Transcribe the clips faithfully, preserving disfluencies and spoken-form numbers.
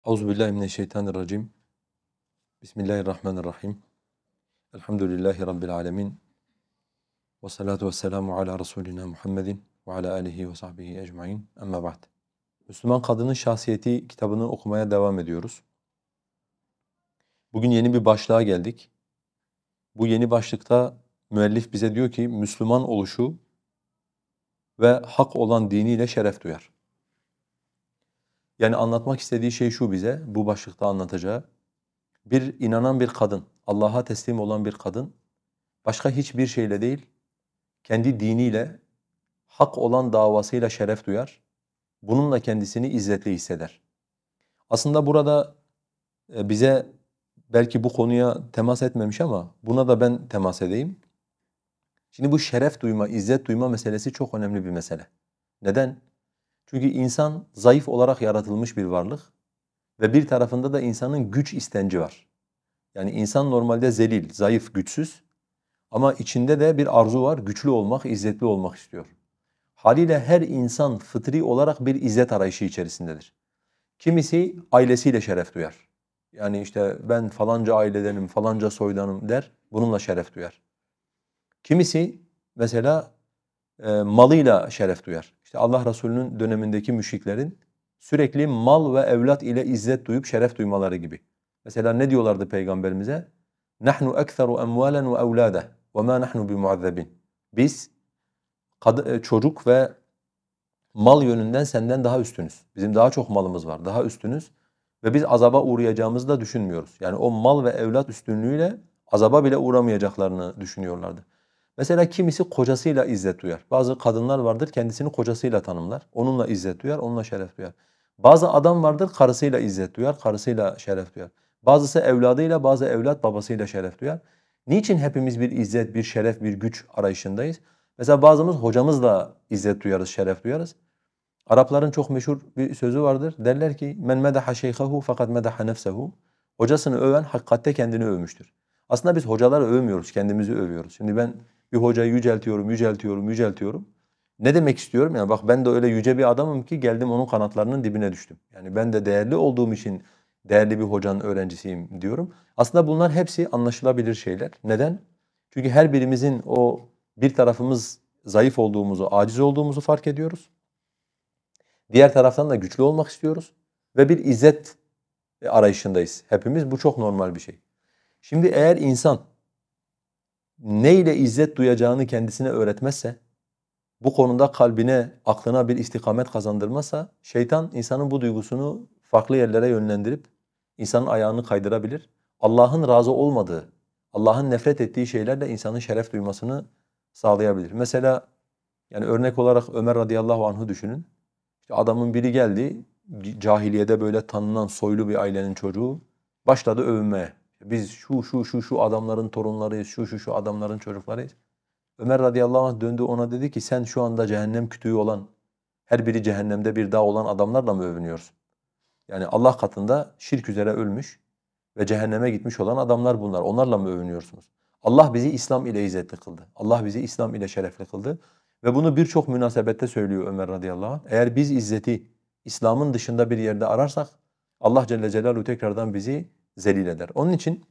Euzubillahimineşşeytanirracim. Bismillahirrahmanirrahim. Elhamdülillahi Rabbil alemin. Ve salatu ve selamu ala Resulina Muhammedin ve ala alihi ve sahbihi ecmain. Amma ba'd. Müslüman Kadının Şahsiyeti kitabını okumaya devam ediyoruz. Bugün yeni bir başlığa geldik. Bu yeni başlıkta müellif bize diyor ki Müslüman oluşu ve hak olan diniyle şeref duyar. Yani anlatmak istediği şey şu bize, bu başlıkta anlatacağı. Bir inanan bir kadın, Allah'a teslim olan bir kadın, başka hiçbir şeyle değil, kendi diniyle, hak olan davasıyla şeref duyar. Bununla kendisini izzetli hisseder. Aslında burada bize belki bu konuya temas etmemiş ama buna da ben temas edeyim. Şimdi bu şeref duyma, izzet duyma meselesi çok önemli bir mesele. Neden? Çünkü insan zayıf olarak yaratılmış bir varlık ve bir tarafında da insanın güç istenci var. Yani insan normalde zelil, zayıf, güçsüz ama içinde de bir arzu var, güçlü olmak, izzetli olmak istiyor. Haliyle her insan fıtri olarak bir izzet arayışı içerisindedir. Kimisi ailesiyle şeref duyar. Yani işte ben falanca ailedenim, falanca soydanım der, bununla şeref duyar. Kimisi mesela e, malıyla şeref duyar. İşte Allah Resulü'nün dönemindeki müşriklerin sürekli mal ve evlat ile izzet duyup şeref duymaları gibi. Mesela ne diyorlardı Peygamberimize? "Nahnu ekseru emvalen ve evlade ve ma nahnu bimuazzabin." Biz çocuk ve mal yönünden senden daha üstünüz. Bizim daha çok malımız var, daha üstünüz ve biz azaba uğrayacağımızı da düşünmüyoruz. Yani o mal ve evlat üstünlüğüyle azaba bile uğramayacaklarını düşünüyorlardı. Mesela kimisi kocasıyla izzet duyar. Bazı kadınlar vardır kendisini kocasıyla tanımlar. Onunla izzet duyar, onunla şeref duyar. Bazı adam vardır karısıyla izzet duyar, karısıyla şeref duyar. Bazısı evladıyla, bazı evlat babasıyla şeref duyar. Niçin hepimiz bir izzet, bir şeref, bir güç arayışındayız? Mesela bazımız hocamızla izzet duyarız, şeref duyarız. Arapların çok meşhur bir sözü vardır. Derler ki men medaha şeyhahu fakat medaha nefsehu. Hocasını öven hakikatte kendini övmüştür. Aslında biz hocaları övmüyoruz, kendimizi övüyoruz. Şimdi ben bir hocayı yüceltiyorum, yüceltiyorum, yüceltiyorum. Ne demek istiyorum? Yani bak ben de öyle yüce bir adamım ki geldim onun kanatlarının dibine düştüm. Yani ben de değerli olduğum için değerli bir hocanın öğrencisiyim diyorum. Aslında bunlar hepsi anlaşılabilir şeyler. Neden? Çünkü her birimizin o bir tarafımız zayıf olduğumuzu, aciz olduğumuzu fark ediyoruz. Diğer taraftan da güçlü olmak istiyoruz ve bir izzet arayışındayız hepimiz. Bu çok normal bir şey. Şimdi eğer insan neyle izzet duyacağını kendisine öğretmezse, bu konuda kalbine, aklına bir istikamet kazandırmazsa, şeytan insanın bu duygusunu farklı yerlere yönlendirip insanın ayağını kaydırabilir. Allah'ın razı olmadığı, Allah'ın nefret ettiği şeylerle insanın şeref duymasını sağlayabilir. Mesela yani örnek olarak Ömer radıyallahu anh'ı düşünün. İşte adamın biri geldi, cahiliyede böyle tanınan soylu bir ailenin çocuğu başladı övünmeye. Biz şu şu şu şu adamların torunlarıyız, şu şu şu adamların çocuklarıyız. Ömer radıyallahu anh döndü ona dedi ki sen şu anda cehennem kütüğü olan, her biri cehennemde bir dağ olan adamlarla mı övünüyorsun? Yani Allah katında şirk üzere ölmüş ve cehenneme gitmiş olan adamlar bunlar. Onlarla mı övünüyorsunuz? Allah bizi İslam ile izzetli kıldı. Allah bizi İslam ile şerefli kıldı. Ve bunu birçok münasebette söylüyor Ömer radıyallahu anh. Eğer biz izzeti İslam'ın dışında bir yerde ararsak Allah Celle Celaluhu tekrardan bizi zelil eder. Onun için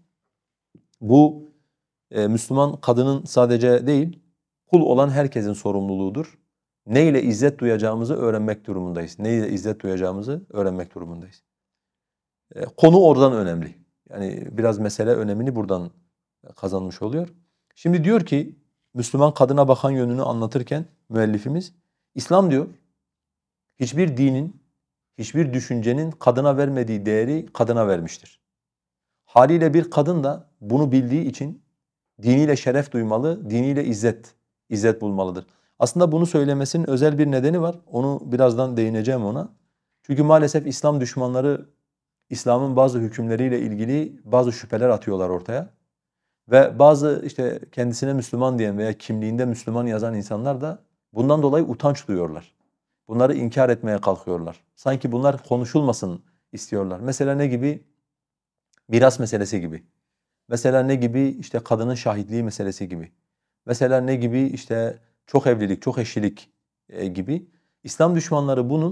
bu e, Müslüman kadının sadece değil, kul olan herkesin sorumluluğudur. Ne ile izzet duyacağımızı öğrenmek durumundayız. Ne ile izzet duyacağımızı öğrenmek durumundayız. E, konu oradan önemli. Yani biraz mesele önemini buradan kazanmış oluyor. Şimdi diyor ki Müslüman kadına bakan yönünü anlatırken müellifimiz İslam diyor hiçbir dinin, hiçbir düşüncenin kadına vermediği değeri kadına vermiştir. Haliyle bir kadın da bunu bildiği için diniyle şeref duymalı, diniyle izzet, izzet bulmalıdır. Aslında bunu söylemesinin özel bir nedeni var. Onu birazdan değineceğim ona. Çünkü maalesef İslam düşmanları İslam'ın bazı hükümleriyle ilgili bazı şüpheler atıyorlar ortaya. Ve bazı işte kendisine Müslüman diyen veya kimliğinde Müslüman yazan insanlar da bundan dolayı utanç duyuyorlar. Bunları inkar etmeye kalkıyorlar. Sanki bunlar konuşulmasın istiyorlar. Mesela ne gibi? Miras meselesi gibi. Mesela ne gibi? İşte kadının şahitliği meselesi gibi. Mesela ne gibi? İşte çok evlilik, çok eşlilik e, gibi. İslam düşmanları bunun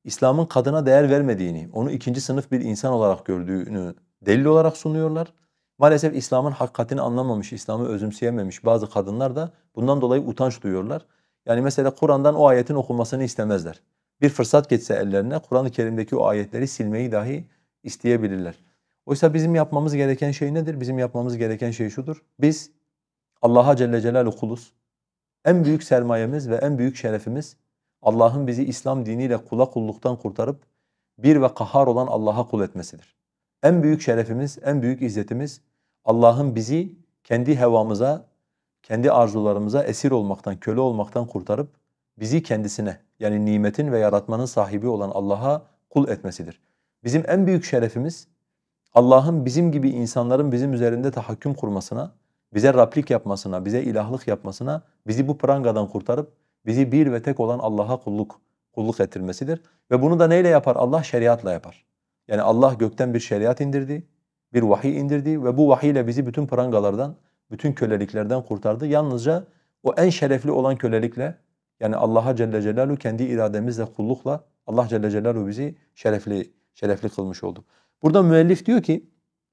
İslam'ın kadına değer vermediğini, onu ikinci sınıf bir insan olarak gördüğünü delil olarak sunuyorlar. Maalesef İslam'ın hakikatini anlamamış, İslam'ı özümseyememiş bazı kadınlar da bundan dolayı utanç duyuyorlar. Yani mesela Kur'an'dan o ayetin okunmasını istemezler. Bir fırsat geçse ellerine Kur'an-ı Kerim'deki o ayetleri silmeyi dahi isteyebilirler. Oysa bizim yapmamız gereken şey nedir? Bizim yapmamız gereken şey şudur. Biz Allah'a Celle Celaluhu kuluz. En büyük sermayemiz ve en büyük şerefimiz Allah'ın bizi İslam diniyle kula kulluktan kurtarıp bir ve kahhar olan Allah'a kul etmesidir. En büyük şerefimiz, en büyük izzetimiz Allah'ın bizi kendi hevamıza, kendi arzularımıza esir olmaktan, köle olmaktan kurtarıp bizi kendisine, yani nimetin ve yaratmanın sahibi olan Allah'a kul etmesidir. Bizim en büyük şerefimiz Allah'ın bizim gibi insanların bizim üzerinde tahakküm kurmasına, bize Rablik yapmasına, bize ilahlık yapmasına, bizi bu prangadan kurtarıp bizi bir ve tek olan Allah'a kulluk kulluk ettirmesidir. Ve bunu da neyle yapar? Allah şeriatla yapar. Yani Allah gökten bir şeriat indirdi, bir vahiy indirdi ve bu vahiy ile bizi bütün prangalardan, bütün köleliklerden kurtardı. Yalnızca o en şerefli olan kölelikle, yani Allah'a Celle Celaluhu kendi irademizle, kullukla Allah Celle Celaluhu bizi şerefli şerefli kılmış oldu. Burada müellif diyor ki,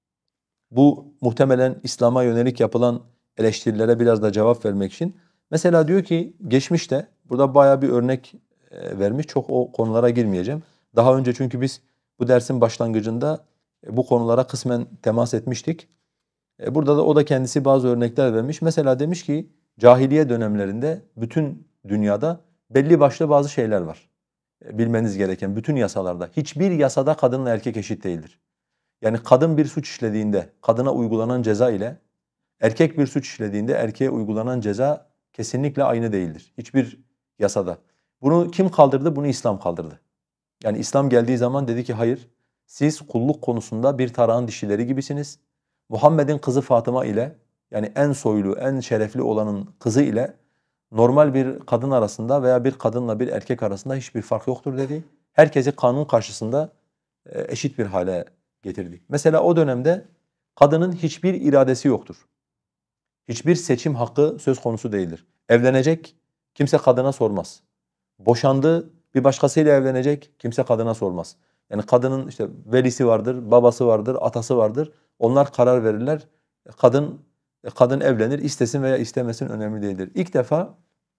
bu muhtemelen İslam'a yönelik yapılan eleştirilere biraz da cevap vermek için. Mesela diyor ki geçmişte, burada bayağı bir örnek e, vermiş, çok o konulara girmeyeceğim. Daha önce çünkü biz bu dersin başlangıcında e, bu konulara kısmen temas etmiştik. E, burada da o da kendisi bazı örnekler vermiş. Mesela demiş ki cahiliye dönemlerinde bütün dünyada belli başlı bazı şeyler var. E, bilmeniz gereken bütün yasalarda. Hiçbir yasada kadınla erkek eşit değildir. Yani kadın bir suç işlediğinde kadına uygulanan ceza ile erkek bir suç işlediğinde erkeğe uygulanan ceza kesinlikle aynı değildir. Hiçbir yasada. Bunu kim kaldırdı? Bunu İslam kaldırdı. Yani İslam geldiği zaman dedi ki hayır, siz kulluk konusunda bir tarağın dişileri gibisiniz. Muhammed'in kızı Fatıma ile, yani en soylu, en şerefli olanın kızı ile normal bir kadın arasında veya bir kadınla bir erkek arasında hiçbir fark yoktur dedi. Herkesi kanun karşısında eşit bir hale getirdi. Mesela o dönemde kadının hiçbir iradesi yoktur. Hiçbir seçim hakkı söz konusu değildir. Evlenecek, kimse kadına sormaz. Boşandı, bir başkasıyla evlenecek, kimse kadına sormaz. Yani kadının işte velisi vardır, babası vardır, atası vardır. Onlar karar verirler. Kadın kadın evlenir, istesin veya istemesin önemli değildir. İlk defa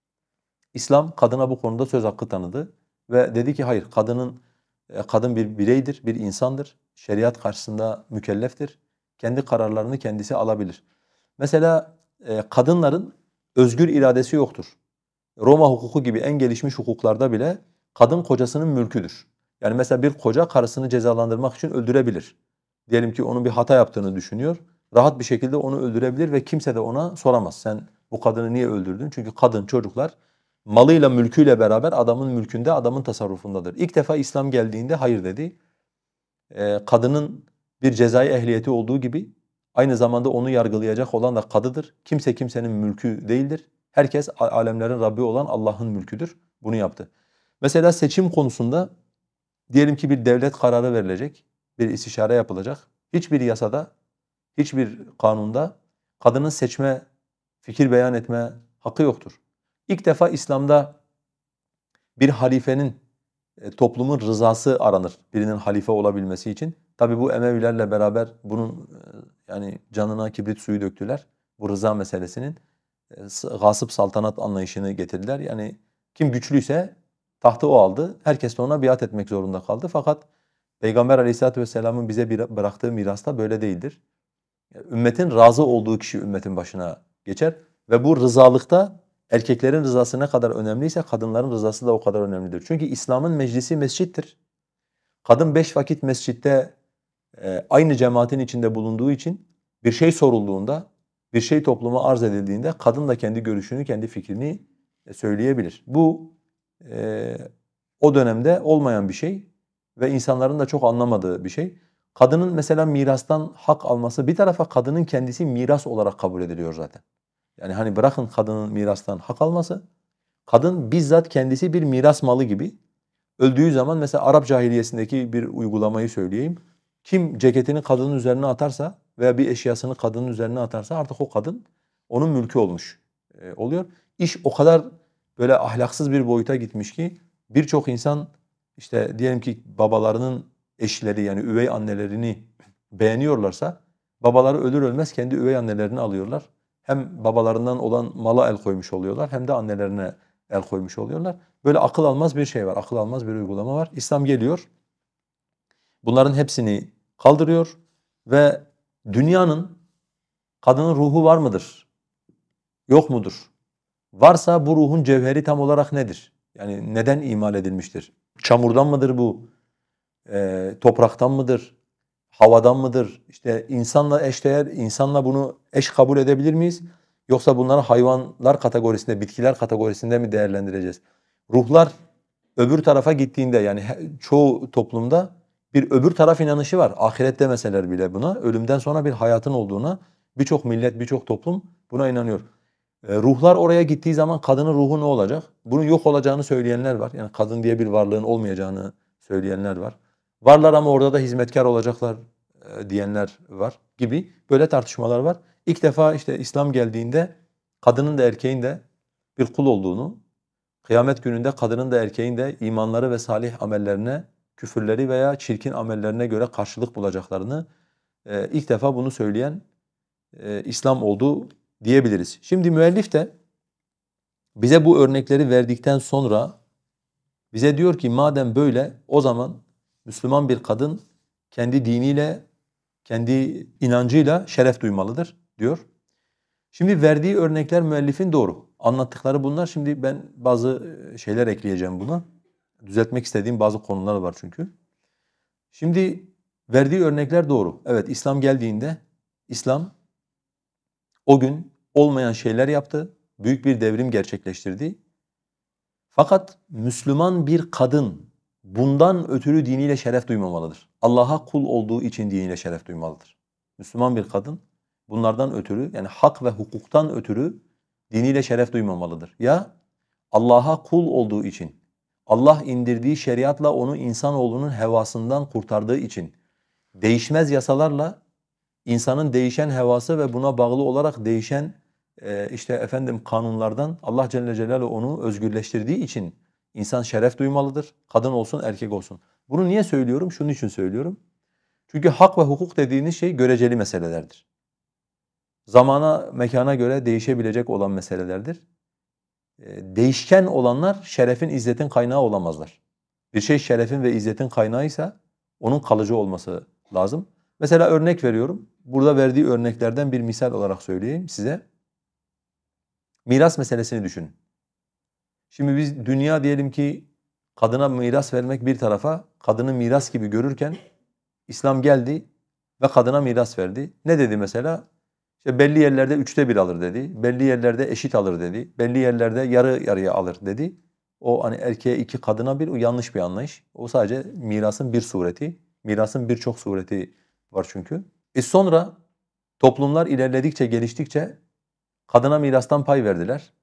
İslam kadına bu konuda söz hakkı tanıdı ve dedi ki hayır, kadının kadın bir bireydir, bir insandır. Şeriat karşısında mükelleftir. Kendi kararlarını kendisi alabilir. Mesela e, kadınların özgür iradesi yoktur. Roma hukuku gibi en gelişmiş hukuklarda bile kadın kocasının mülküdür. Yani mesela bir koca karısını cezalandırmak için öldürebilir. Diyelim ki onun bir hata yaptığını düşünüyor. Rahat bir şekilde onu öldürebilir ve kimse de ona soramaz. Sen bu kadını niye öldürdün? Çünkü kadın, çocuklar malıyla, mülküyle beraber adamın mülkünde, adamın tasarrufundadır. İlk defa İslam geldiğinde hayır dedi. Ee, kadının bir cezai ehliyeti olduğu gibi aynı zamanda onu yargılayacak olan da kadıdır. Kimse kimsenin mülkü değildir. Herkes alemlerin Rabbi olan Allah'ın mülküdür. Bunu yaptı. Mesela seçim konusunda diyelim ki bir devlet kararı verilecek, bir istişare yapılacak. Hiçbir yasada, hiçbir kanunda kadının seçme, fikir beyan etme hakkı yoktur. İlk defa İslam'da bir halifenin, e, toplumun rızası aranır birinin halife olabilmesi için. Tabi bu Emevilerle beraber bunun e, yani canına kibrit suyu döktüler. Bu rıza meselesinin e, gasip saltanat anlayışını getirdiler. Yani kim güçlüyse tahtı o aldı. Herkes de ona biat etmek zorunda kaldı. Fakat Peygamber Aleyhisselatü Vesselam'ın bize bir, bıraktığı mirasta böyle değildir. Yani ümmetin razı olduğu kişi ümmetin başına geçer ve bu rızalıkta erkeklerin rızası ne kadar önemliyse kadınların rızası da o kadar önemlidir. Çünkü İslam'ın meclisi mescittir. Kadın beş vakit mescitte e, aynı cemaatin içinde bulunduğu için bir şey sorulduğunda, bir şey topluma arz edildiğinde kadın da kendi görüşünü, kendi fikrini e, söyleyebilir. Bu e, o dönemde olmayan bir şey ve insanların da çok anlamadığı bir şey. Kadının mesela mirastan hak alması, bir tarafa kadının kendisi miras olarak kabul ediliyor zaten. Yani hani bırakın kadının mirastan hak alması, kadın bizzat kendisi bir miras malı gibi. Öldüğü zaman mesela Arap cahiliyesindeki bir uygulamayı söyleyeyim. Kim ceketini kadının üzerine atarsa veya bir eşyasını kadının üzerine atarsa artık o kadın onun mülkü olmuş oluyor. İş o kadar böyle ahlaksız bir boyuta gitmiş ki birçok insan işte diyelim ki babalarının eşleri yani üvey annelerini beğeniyorlarsa babaları ölür ölmez kendi üvey annelerini alıyorlar. Hem babalarından olan mala el koymuş oluyorlar hem de annelerine el koymuş oluyorlar. Böyle akıl almaz bir şey var, akıl almaz bir uygulama var. İslam geliyor, bunların hepsini kaldırıyor ve dünyanın kadının ruhu var mıdır, yok mudur? Varsa bu ruhun cevheri tam olarak nedir? Yani neden imal edilmiştir? Çamurdan mıdır bu? E, topraktan mıdır? Havadan mıdır? İşte insanla eşdeğer, insanla bunu eş kabul edebilir miyiz? Yoksa bunları hayvanlar kategorisinde, bitkiler kategorisinde mi değerlendireceğiz? Ruhlar öbür tarafa gittiğinde yani çoğu toplumda bir öbür taraf inanışı var. Ahiret demeseler bile buna, ölümden sonra bir hayatın olduğuna birçok millet, birçok toplum buna inanıyor. E, ruhlar oraya gittiği zaman kadının ruhu ne olacak? Bunun yok olacağını söyleyenler var. Yani kadın diye bir varlığın olmayacağını söyleyenler var. Varlar ama orada da hizmetkar olacaklar e, diyenler var gibi böyle tartışmalar var. İlk defa işte İslam geldiğinde kadının da erkeğin de bir kul olduğunu, kıyamet gününde kadının da erkeğin de imanları ve salih amellerine, küfürleri veya çirkin amellerine göre karşılık bulacaklarını e, ilk defa bunu söyleyen e, İslam oldu diyebiliriz. Şimdi müellif de bize bu örnekleri verdikten sonra bize diyor ki madem böyle o zaman Müslüman bir kadın kendi diniyle, kendi inancıyla şeref duymalıdır diyor. Şimdi verdiği örnekler müellifin doğru. Anlattıkları bunlar. Şimdi ben bazı şeyler ekleyeceğim buna. Düzeltmek istediğim bazı konular var çünkü. Şimdi verdiği örnekler doğru. Evet, İslam geldiğinde İslam o gün olmayan şeyler yaptı. Büyük bir devrim gerçekleştirdi. Fakat Müslüman bir kadın bundan ötürü diniyle şeref duymamalıdır. Allah'a kul olduğu için diniyle şeref duymalıdır. Müslüman bir kadın bunlardan ötürü yani hak ve hukuktan ötürü diniyle şeref duymamalıdır. Ya Allah'a kul olduğu için, Allah indirdiği şeriatla onu insanoğlunun hevasından kurtardığı için değişmez yasalarla insanın değişen hevası ve buna bağlı olarak değişen e, işte efendim kanunlardan Allah Celle Celaluhu onu özgürleştirdiği için insan şeref duymalıdır. Kadın olsun, erkek olsun. Bunu niye söylüyorum? Şunun için söylüyorum. Çünkü hak ve hukuk dediğiniz şey göreceli meselelerdir. Zamana, mekana göre değişebilecek olan meselelerdir. E, değişken olanlar şerefin, izzetin kaynağı olamazlar. Bir şey şerefin ve izzetin kaynağıysa onun kalıcı olması lazım. Mesela örnek veriyorum. Burada verdiği örneklerden bir misal olarak söyleyeyim size. Miras meselesini düşünün. Şimdi biz dünya diyelim ki kadına miras vermek bir tarafa, kadını miras gibi görürken İslam geldi ve kadına miras verdi. Ne dedi mesela? İşte belli yerlerde üçte bir alır dedi. Belli yerlerde eşit alır dedi. Belli yerlerde yarı yarıya alır dedi. O hani erkeğe iki, kadına bir, o yanlış bir anlayış. O sadece mirasın bir sureti. Mirasın birçok sureti var çünkü. E sonra toplumlar ilerledikçe, geliştikçe kadına mirastan pay verdiler.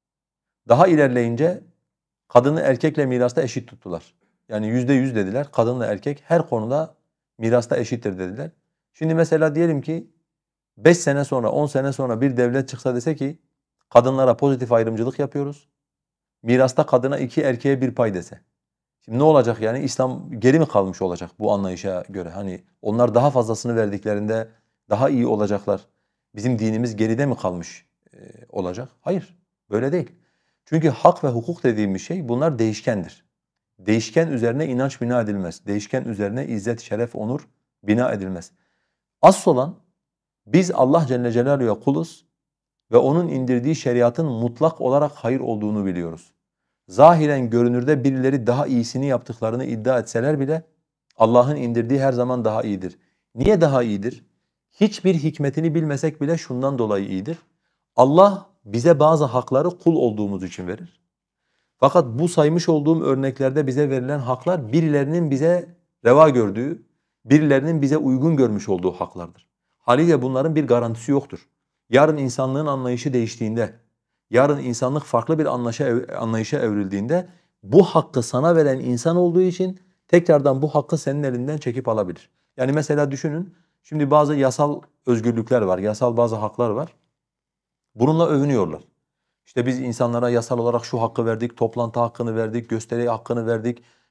Daha ilerleyince kadını erkekle mirasta eşit tuttular. Yani yüzde yüz dediler. Kadınla erkek her konuda mirasta eşittir dediler. Şimdi mesela diyelim ki beş sene sonra, on sene sonra bir devlet çıksa dese ki kadınlara pozitif ayrımcılık yapıyoruz. Mirasta kadına iki, erkeğe bir pay dese. Şimdi ne olacak yani? İslam geri mi kalmış olacak bu anlayışa göre? Hani onlar daha fazlasını verdiklerinde daha iyi olacaklar. Bizim dinimiz geride mi kalmış e, olacak? Hayır, böyle değil. Çünkü hak ve hukuk dediğimiz şey bunlar değişkendir. Değişken üzerine inanç bina edilmez. Değişken üzerine izzet, şeref, onur bina edilmez. Asıl olan biz Allah Celle Celaluhu'ya kuluz ve onun indirdiği şeriatın mutlak olarak hayır olduğunu biliyoruz. Zahiren görünürde birileri daha iyisini yaptıklarını iddia etseler bile Allah'ın indirdiği her zaman daha iyidir. Niye daha iyidir? Hiçbir hikmetini bilmesek bile şundan dolayı iyidir. Allah bize bazı hakları kul olduğumuz için verir. Fakat bu saymış olduğum örneklerde bize verilen haklar birilerinin bize reva gördüğü, birilerinin bize uygun görmüş olduğu haklardır. Haliyle bunların bir garantisi yoktur. Yarın insanlığın anlayışı değiştiğinde, yarın insanlık farklı bir anlayışa, anlayışa evrildiğinde bu hakkı sana veren insan olduğu için tekrardan bu hakkı senin elinden çekip alabilir. Yani mesela düşünün, şimdi bazı yasal özgürlükler var, yasal bazı haklar var. Bununla övünüyorlar. İşte biz insanlara yasal olarak şu hakkı verdik, toplantı hakkını verdik, gösteri hakkını verdik,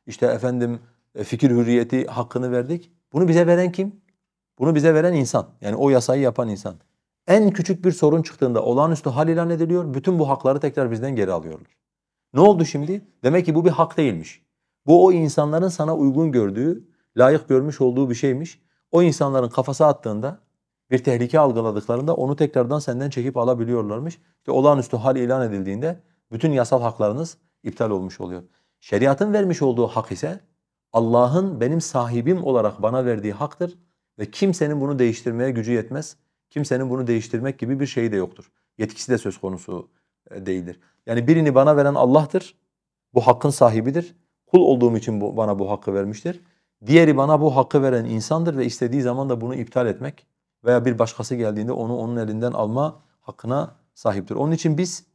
İşte efendim e, fikir hürriyeti hakkını verdik. Bunu bize veren kim? Bunu bize veren insan. Yani o yasayı yapan insan. En küçük bir sorun çıktığında olağanüstü hal ilan ediliyor. Bütün bu hakları tekrar bizden geri alıyorlar. Ne oldu şimdi? Demek ki bu bir hak değilmiş. Bu o insanların sana uygun gördüğü, layık görmüş olduğu bir şeymiş. O insanların kafası attığında, bir tehlike algıladıklarında onu tekrardan senden çekip alabiliyorlarmış. İşte olağanüstü hal ilan edildiğinde bütün yasal haklarınız iptal olmuş oluyor. Şeriatın vermiş olduğu hak ise Allah'ın benim sahibim olarak bana verdiği haktır ve kimsenin bunu değiştirmeye gücü yetmez. Kimsenin bunu değiştirmek gibi bir şeyi de yoktur. Yetkisi de söz konusu değildir. Yani birini bana veren Allah'tır. Bu hakkın sahibidir. Kul olduğum için bu, bana bu hakkı vermiştir. Diğeri bana bu hakkı veren insandır ve istediği zaman da bunu iptal etmek veya bir başkası geldiğinde onu onun elinden alma hakkına sahiptir. Onun için biz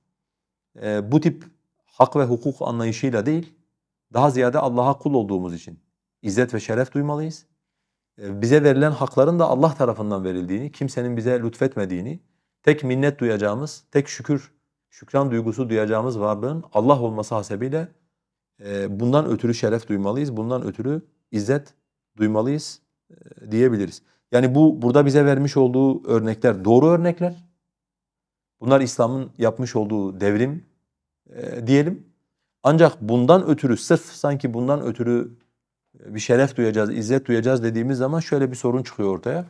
e, bu tip hak ve hukuk anlayışıyla değil, daha ziyade Allah'a kul olduğumuz için izzet ve şeref duymalıyız. E, bize verilen hakların da Allah tarafından verildiğini, kimsenin bize lütfetmediğini, tek minnet duyacağımız, tek şükür, şükran duygusu duyacağımız varlığın Allah olması hasebiyle e, bundan ötürü şeref duymalıyız, bundan ötürü izzet duymalıyız e, diyebiliriz. Yani bu burada bize vermiş olduğu örnekler doğru örnekler. Bunlar İslam'ın yapmış olduğu devrim e, diyelim. Ancak bundan ötürü, sırf sanki bundan ötürü bir şeref duyacağız, izzet duyacağız dediğimiz zaman şöyle bir sorun çıkıyor ortaya.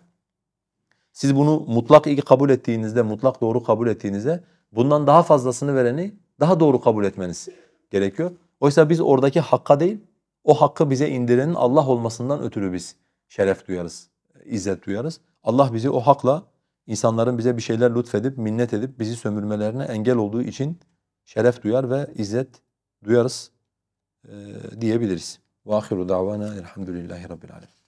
Siz bunu mutlak iyi kabul ettiğinizde, mutlak doğru kabul ettiğinizde bundan daha fazlasını vereni daha doğru kabul etmeniz gerekiyor. Oysa biz oradaki hakka değil, o hakkı bize indirenin Allah olmasından ötürü biz şeref duyarız, izzet duyarız. Allah bizi o hakla insanların bize bir şeyler lütfedip, minnet edip bizi sömürmelerine engel olduğu için şeref duyar ve izzet duyarız e, diyebiliriz. Ve ahiru davana elhamdülillahi rabbil alemin.